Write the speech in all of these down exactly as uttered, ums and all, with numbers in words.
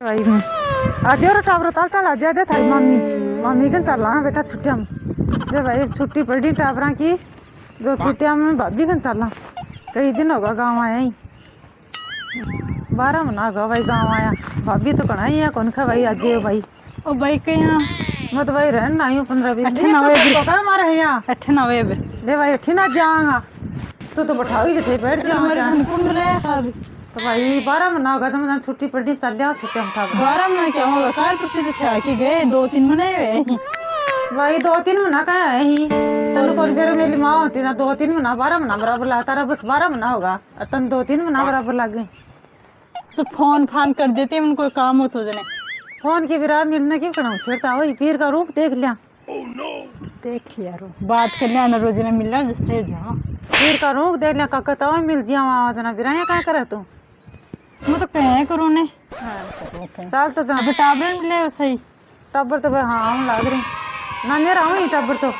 भाई मैं आज और टावर ताल ताल आ जाते थारी मम्मी मम्मी कन चल रहा बेटा छुट्टियां में जे भाई छुट्टी पड़ी टावरा की जो छुट्टियां में भाभी कन चलना कई दिन होगा गाँव आया ही बारह महीना होगा भाई गाँव आया भाभी तो कना ही है कौन खा भाई आज भाई ओ भाई के यहाँ मैं तो भाई रहन ना हूँ पंद्रह बीस अठे नवे दिन मारे है यहाँ अठे नवे दे भाई अठी ना जाऊंगा तो तो बैठाओगी थे बैठ जाऊंगा तो भाई बारह महीना होगा तो मैं छुट्टी पड़ी चल जाओ छुट्टी उठा बारह महीना क्या होगा काल परसों से के गए दो तीन महीने हुए भाई दो तीन महीना कहाँ है ही चलो कौन फिर मेरी माँ होती ना दो तीन महीना बारह महीना बराबर लाता रहा बस बारह महीना होगा तन दो तीन महीना बराबर लग गए तो फोन फान कर देते हैं उनको काम हो तो जने फोन की विराम मिलने की करना छेड़ता वही पीर का रूप देख लिया देख लिया रो बात कर लिया ना रोज ने मिल रहा जिससे जाओ पीर का रूप देख लिया काका तो मिल जिया वहाँ जना विराया क्या करे तू मैं तो कहे करूँ ने चल तो टाबर मिले सही टब्बर तो हाँ हम लग रही ना नहीं रहा हूँ टब्बर तो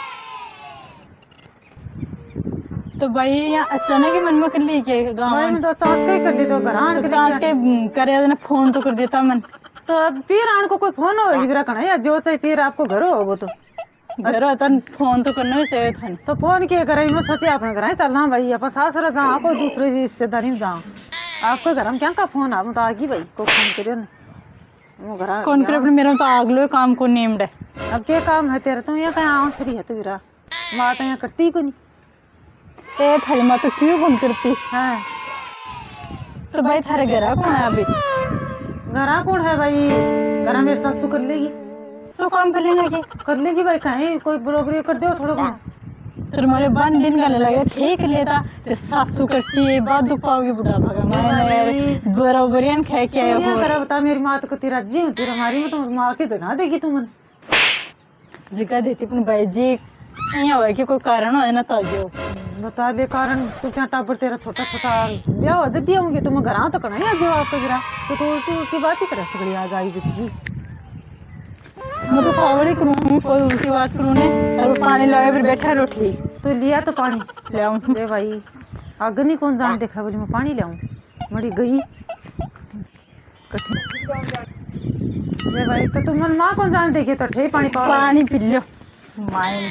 तो भाई यहाँ अचानक ही मन में कर ली के गाँव में तो चांस के कर दी तो घर आन के चांस के करे ना फोन तो कर देता मन तो अब फिर आन को कोई फोन हो विरा कना या जो चाहे फिर आपको घर हो वो तो घर होता फोन तो करना ही चाहिए था तो फोन किए करे मैं सोचे अपने घर चलना भाई अपन सासरा जहाँ कोई दूसरे रिश्तेदारी में जाऊँ आपके घर में क्या का फोन आप तो आगी भाई को फोन करियो ना वो घर कौन करे अपने मेरा तो आगलो काम को नेम्ड है अब क्या काम है तेरा तो यहाँ कहीं आंसरी है तो विरा माँ तो यहाँ करती को नहीं ए थारी माँ तो क्यों फोन करती है तो भाई थारे घर कौन है अभी घर कौन है भाई घर मेरी सासू कर लेगी सो काम कर लेंगे कि कर लेगी भाई कहीं कोई बरोबरी कर दो थोड़ा बहुत तो मेरे बन दिन का लगा ठीक लेता ते सासू करती बात दुख पाओगी बुढ़ापा का मैं बराबरियन खा के आया हो करा बता मेरी माँ तो कती राजी है तेरा हमारी में तो माँ की दिखा देगी तू मन जगह देती पर भाई जी यहाँ हो कि कोई कारण हो ना ताजे बता दे कारण तू क्या टापर तेरा छोटा छोटा ब्याह हो जाती होंगे तो मैं घर तो करना है जो आपका गिरा तो तू उल्टी उल्टी बात ही करे सगड़ी आज आई जितनी मैं तो सावड़ी करूँ कोई उल्टी बात करूँ ने और पानी लाए फिर बैठा रोटी तो लिया तो पानी ले आऊँ दे भाई आगे नहीं कौन जान देखा बोली मैं पानी ले आऊँ मरी गई दे भाई तो तुम माँ कौन जान देखे तो ठे पानी पाओ पानी पी लो माइन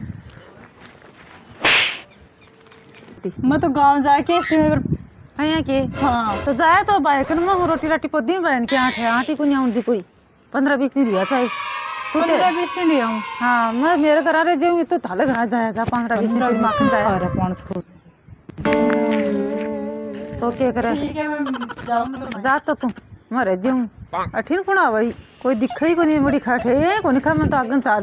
मैं तो गांव जाके है के हाँ तो जाए तो बाइक में रोटी राटी पौधी में बहन के आठ है आटी को नहीं आऊँगी कोई पंद्रह बीस दिन रिया चाहिए पंद्रह बीस दिन रिया हूँ हाँ मैं मेरे घर आ रहे जाऊँगी तो थाले घर जाएगा पंद्रह बीस दिन माखन जाएगा पाँच फुट तो क्या करे जा तो तुम मैं रह जाऊँ अठीन पुणा भाई कोई दिखा ही को नहीं बड़ी खाट है को नहीं खा मैं तो आगन साल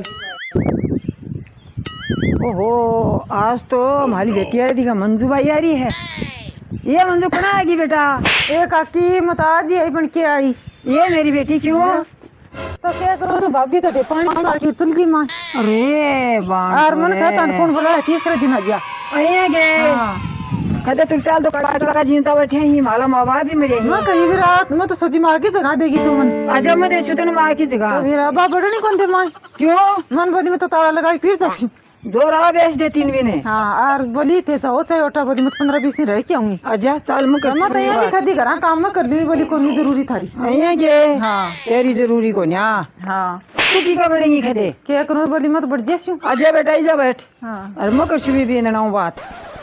ओहो आज तो हमारी बेटी आ रही थी मंजू भाई आ रही है ये मंजू कहाँ आएगी बेटा ए काकी मत आज ही आई बन के आई ये मेरी बेटी क्यों तो क्या करो तो भाभी तो पानी बाकी चल गई मां अरे और मन कहता कौन बोला तीसरे दिन आ जा अरे गे कहते तू चल तो कड़ा कड़ा जीता बैठे ही माला माँ बाप भी मेरे मैं कहीं भी रात मैं तो सोची माँ की जगह देगी तू मन आजा मैं देशू तेन माँ की जगह मेरा बाप बड़ा नहीं कौन थे माँ क्यों मन बोली मैं तो ताला लगाई फिर जासी जोरा बेच दे तीन भी ने हाँ और बोली थे चाहो चाहे ओटा बोली मैं पंद्रह बीस दिन रह के आऊंगी आजा चल मैं मैं तो यहाँ खादी करा काम में कर ली बोली कौन जरूरी थारी यहाँ के हाँ तेरी जरूरी को ना हाँ तू की का बढ़ेगी खेते क्या करूँ बोली मैं तो बढ़ जैसी आजा बेटा आजा बैठ हाँ और मैं कर भी भी ना बात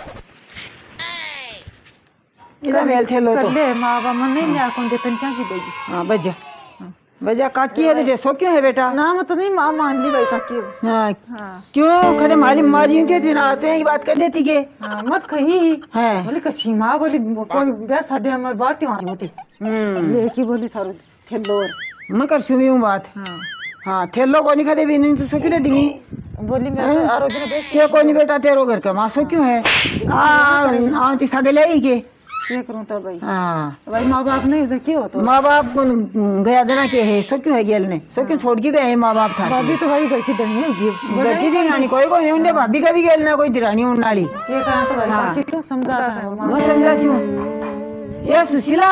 इधर मेल थे लो तो ले माँ बाप मन नहीं लिया कौन देते क्या की देगी हाँ बजा बजा काकी है तुझे सो क्यों है बेटा ना मैं तो नहीं माँ मान ली भाई काकी हाँ हाँ क्यों खड़े मारी माँ जी के दिन आते हैं बात कर देती के हाँ मत कही है बोली कसी माँ बोली कोई ब्याह शादी हमारे बाटी वहाँ होती लेकी बोली थारू थेलो मैं कर सुनी हूँ बात हाँ हाँ थेलो को नहीं खड़े भी नहीं तो सो क्यों देंगी बोली मैं आरोजन बेच क्या को नहीं बेटा तेरो घर का माँ सो क्यों है आ आती सागे ले के क्या करूँ तो भाई हाँ भाई माँ बाप नहीं उधर क्यों तो माँ बाप गया जना के है सो क्यों है गेल ने सो क्यों छोड़ के गए है माँ बाप था भाभी तो भाई घर की दरनी है घर की दिरानी कोई कोई नहीं उनके भाभी का भी गेल ना कोई दिरानी उन्नाली ये कहा तो भाई काकी क्यों समझाता है मैं समझा सी ये सुशीला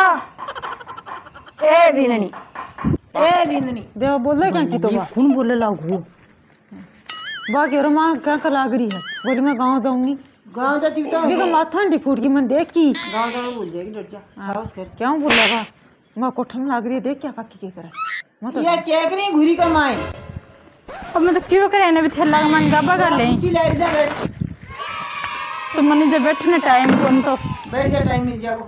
ए बीननी ए बीननी देव बोल रहे क्या की तो कौन बोले लागू बाकी और माँ क्या कर लाग रही है बोली मैं गाँव जाऊंगी गाँव जाती तो माथा ठंडी फूट की मन देख की गाँव जाना भूल जाएगी डर जा हाउस कर क्या बोला बा मैं कोठम लाग रही है, देख क्या काकी के करे मैं तो ये क्या करी घुरी का माए अब मैं तो क्यों करे ना भी थेला मन गाबा कर ले ची ले जा बैठ तो मनी जब बैठने टाइम कौन तो बैठ जा टाइम मिल जाओ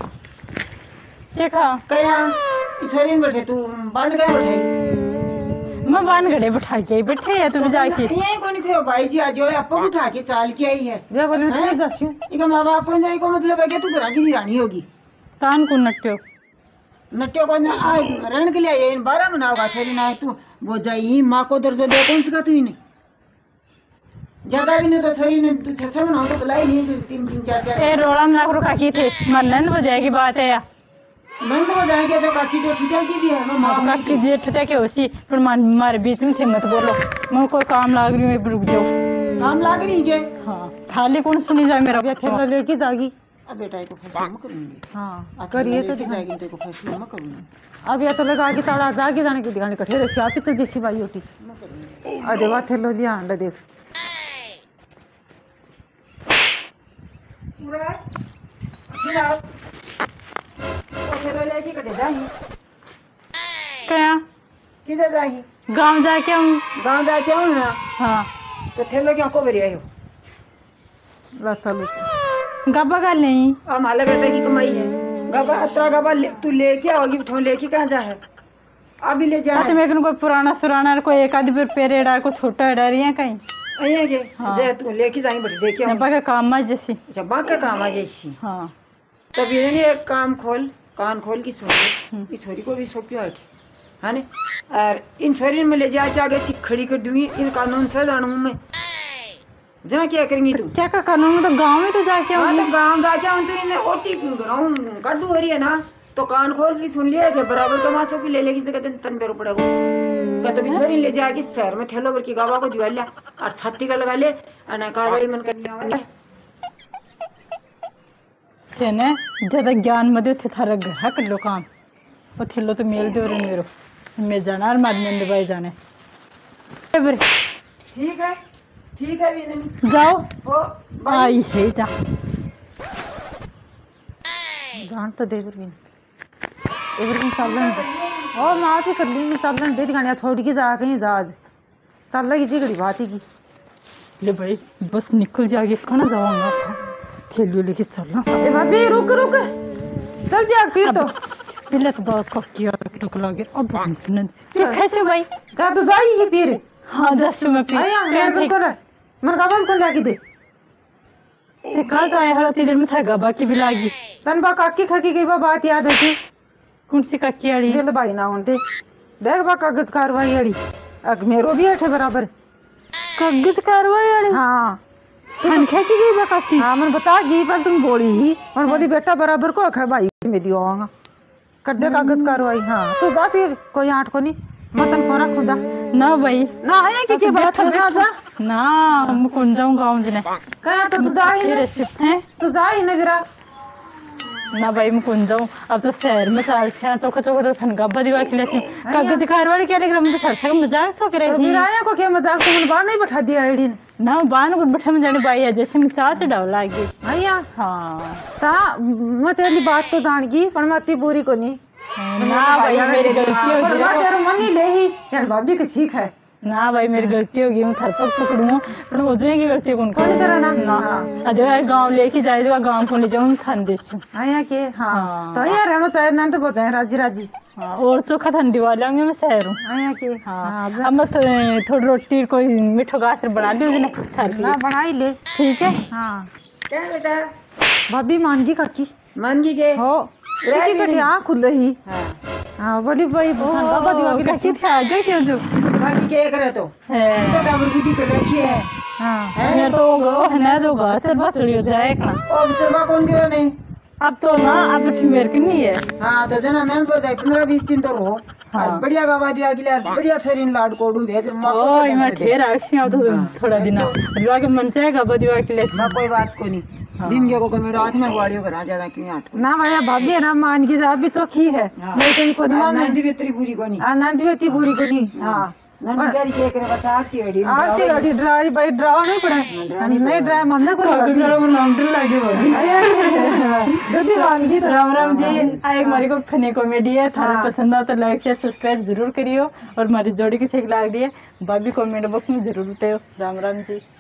देखा कया शरीर में बैठे तू बांध गए बैठे मैं बान घड़े बैठा के बैठे है तू जाके ये कौन कहो भाई जी आज जो आपको उठा के चाल के आई है ये बोले तो जासियो इका माँ बाप को जाए को मतलब है कि तू घर की रानी होगी तान को नट्यो नट्यो को ना आ रण के लिए ये बारह मनाओगा शरीर ना तू वो जाई माँ को दर्जा दे कौन सी का तू इन्हें ज्यादा भी नहीं तो शरीर ने तू छह मनाओ तो लाई नहीं तीन तीन चार चार ए रोड़ा में लाख रुपया की थे मरने बजाए की बात है या मन तो जाएंगे तो काकी जो ठुटा की भी है मैं माँ काकी जेठ तक के उसी पर मारे बीच में थे मत बोलो मैं कोई काम लाग रही हूँ रुक जाओ काम लाग रही है हाँ थाली कौन सुनी जाए मेरा थैला लेके जागी अब बेटा को फैसला मैं करूंगी हाँ करिए तो जाएगी तो को फैसला मैं करूंगी अब या तो लगा के ताड़ा जाके जाने के दिखाने कठे रखी आप तो जैसी बाई होती अरे वाह थैलो लिया अंडा देख पूरा जिलाओ थैलो लेके कटे जाही क्या किसे जाही गांव जाके हूँ गांव जाके आऊं ना हाँ तो थैलो क्यों को बरी आयो ला चलो गब्बा कर नहीं अब माला बेटा की कमाई है गबा अतरा गबा ले, तू लेके आओगी तो लेके कहाँ जा है अभी ले जा तो मेरे कोई पुराना सुराना कोई एक आधी पर पेरे डार को छोटा डार है कहीं अये के जे तू लेके जाएंगे बट देखे नब्बा का काम है जैसी अच्छा बाका काम आ जैसी हाँ तब ये नहीं एक काम खोल कान खोल की सुन ले इस छोरी को भी सो क्यों है है ने और इन छोरी में ले जाके आगे सी खड़ी कर दूंगी इन कानून से जानू मैं जहाँ क्या करेंगी तू क्या का कानून में तो गांव में तो जाके हाँ आऊँ तो गाँव जाके आऊँ तो इन्हें ओटी ग्राउंड कर दू है ना तो कान खोल की सुन लिया थे बराबर कमासों की ले लेगी तो कहते तन पे रुपड़ा को कहते भी छोरी ले जाके शहर में थैलो भर की गावा को दिवा लिया और छाती का लगा ले और कार्रवाई मन करने वाले थे ने ज्यादा ज्ञान मध्य थे थारा घर कर लो काम वो थेलो तो मेल दे रहे मेरो मैं जाना और मादमी भाई जाने ठीक है ठीक है भी नहीं जाओ ओ आई है जा गांठ तो देवर भी देवर भी चलन दे ओ माँ भी कर ली मैं चलन दे दिखाने छोड़ के जा कहीं जा आज चल लगी जी घड़ी बात ही की ले भाई बस निकल जाएगी कहाँ जाऊंगा थैली लेके चलना ए भाभी रुक रुक चल जा फिर तो पहले तो बहुत कक्की और टुक लगे अब नहीं कैसे भाई का तो जाई ही फिर हाँ दस में पी आया मैं कर मन का बम को लागी दे ते कल तो आया हर तीन दिन में था गबा की भी लागी तन बा काकी खकी की बा बात याद है थी कौन सी कक्की आड़ी दिल भाई ना होते देख बा कागज कार्रवाई आड़ी अग मेरो भी है बराबर कागज कार्रवाई आड़ी हाँ थान खेची गई बा कक्की हाँ मन बता गी पर तुम बोली ही और बोली बेटा बराबर को अखा भाई में दियो आऊंगा कर दे कागज कार्रवाई हाँ तो जा फिर कोई आठ को नहीं मतन को रखो जा ना भाई ना आया कि के बात है ना जा ना मैं कौन जाऊँ गाँव जने कहा तो तू जा ही ना हैं तू जा ही ना गिरा ना भाई मैं कौन जाऊँ अब तो शहर में चार छः चौका चौका तो थन गब्बा दिवा खिले कागज कार्रवाई क्या लेकर हम तो थर सक मजाक सो करे गिराया को क्या मजाक तो मन बाहर नहीं बैठा दिया आईडी ना बान को बैठा में जाने भाई है जैसे मैं चाह चढ़ाव लागी आया हाँ ता मैं तेरी बात तो जान गई पर मैं इतनी बुरी को नहीं ना भाई मेरी गलती होगी तेरा मन ही ले ही यार भाभी की सीख है ना भाई मेरी गलती होगी मैं थर तक पकड़ूँ पर हो जाएगी गलती कौन कौन करा ना ना अरे यार गाँव लेके जाए तो गाँव को ले जाऊँ थान देश आया के हाँ तो यार रहना चाहिए ना तो बचाए राजी राजी हाँ और चोखा थान दिवा लाऊंगी मैं शहर हूँ आया के हाँ अब मैं थोड़ी रोटी कोई मीठो गाछ बना ली उसने थर ना बना ही ले ठीक है हाँ क्या बेटा भाभी मान गई काकी मान की के हो लेकिन कटी आँख खुल रही हाँ हाँ बोली भाई बाबा दिवा की कच्ची थे आगे क्यों जो बाकी क्या करे तो है तो डाबर बुद्धि कर रखी है हाँ मैं तो गो है ना जो गाछ से बात हो जाएगा अब सेवा कौन गयो नहीं अब तो ना अब तो मेरे की नहीं है हाँ तो जना नन तो जाए पंद्रह बीस दिन तो रहो और बढ़िया गावा दिया गिला बढ़िया शरीर लाड कोडू भेज ओ मैं ठेर आक्षी अब तो थोड़ा दिन दिवा के मन चाहेगा बदिवा के लिए मां कोई बात को नहीं दिन के को मेरे हाथ में गाड़ियों करा ज्यादा क्यों आठ ना भैया भाभी है ना मान की साहब भी चौकी है नहीं कहीं को मान नंदी बेतरी पूरी को नहीं हाँ नंदी बेती पूरी को नहीं हाँ नंदी बेचारी के करे बचा आती है आती गाड़ी ड्राइव भाई ड्राइव नहीं पड़ा नहीं ड्राइव मंदा करो नाम डर लगे भाभी जल्दी मान गई तो राम राम जी। आए हमारी को फनी कॉमेडी है, थारे हाँ। पसंद आओ तो लाइक शेयर सब्सक्राइब जरूर करियो और हमारी जोड़ी की सेक लाग रही है भाभी कमेंट बॉक्स में जरूर बताओ। राम राम जी।